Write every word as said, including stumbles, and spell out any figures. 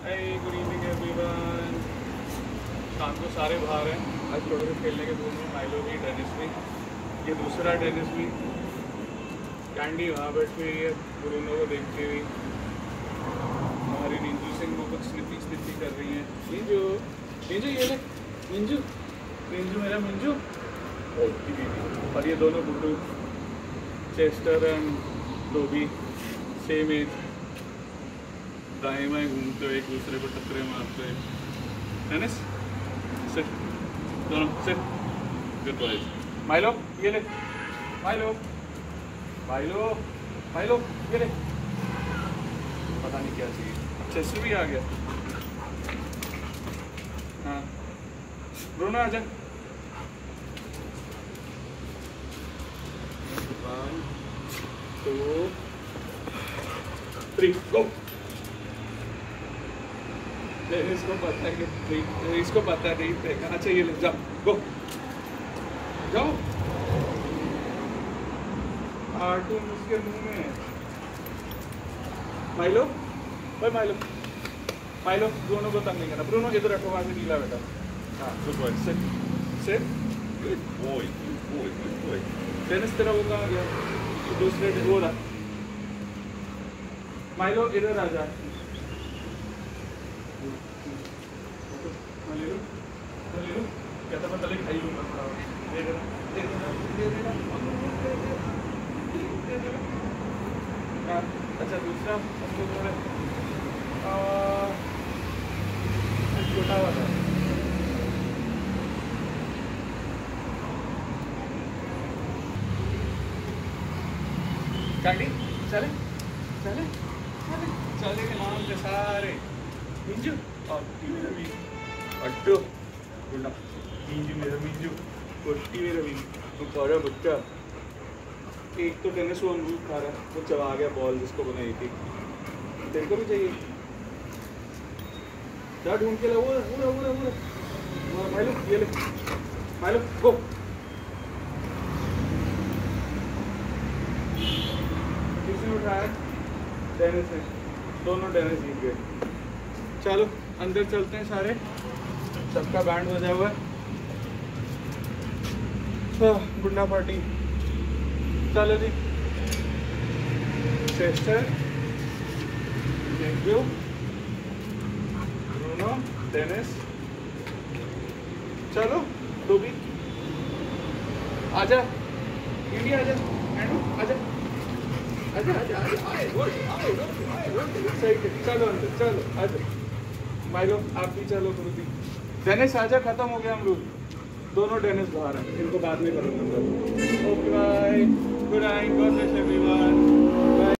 Hi good evening everyone. शाम को सारे बाहर हैं आज थोड़े से खेलने के दोनों माइलो भी डेनिस भी। ये दूसरा डेनिस भी। कैंडी वहाँ बैठी हुई है ब्रूनो को देखती हुई। हमारी निंजू सिंह को कुछ स्निपी स्निपी कर रही हैं। निंजू निंजू ये ले निंजू निंजू मेरा मिंजू। और ये दोनों बुड्डू Chester and Dobby same age दाएं बाएं घूमते हुए एक दूसरे को टक्करे मारते हुए। डेनिस सिट दोनों सिट गुड बॉयज। माइलो ये ले माइलो माइलो माइलो ये ले। पता नहीं क्या चाहिए। चेस्टर भी आ गया। हाँ ब्रूनो आजा। One two three go. इसको पता है कि इसको पता नहीं फेंका। अच्छा ये ले जाओ गो जाओ। कार्टून उसके मुंह में है। माइलो भाई माइलो माइलो ब्रूनो को तंग नहीं करना। ब्रूनो इधर रखो वहाँ से नीला बेटा। हाँ good boy sit sit good boy good boy good boy. Dennis तेरा वो कहाँ गया? दूसरे वो रहा। माइलो इधर आ जा। कहता मैं तले खाई लूँगा। दे देना दे देना दे देना दे देना। हाँ अच्छा दूसरा हमको थोड़ा छोटा वाला गाड़ी चले चले चले चले के नाम के सारे मिंजू और मेरा भी अड्डो गुंडा मिंजू मेरा मिंजू कोटी मेरा भी तो पौड़ा बच्चा। एक तो टेनिस वो अमरूद खा रहा है वो चबा गया बॉल जिसको बनाई थी। तेरे को भी चाहिए जा ढूंढ के ला। वो वो वो वो माइलो ये ले माइलो गो। किसने उठाया? डेनिस ने। दोनों डेनिस जीत गए। चलो अंदर चलते हैं सारे। सबका बैंड बजा हुआ है। गुंडा पार्टी चलो जी। चेस्टर निंजू ब्रूनो डेनिस चलो डोबी आजा। इंडिया आजा एंडू आजा आजा आजा आजा आए रोड आए रोड आए रोड सही है। चलो अंदर चलो आजा। माइलो आप भी चलो गुरुजी। डेनिस आजा खत्म हो गया अमरूद। दोनों डेनिस बाहर हैं। इनको बाद में करूँगा। Okay bye good night God bless everyone.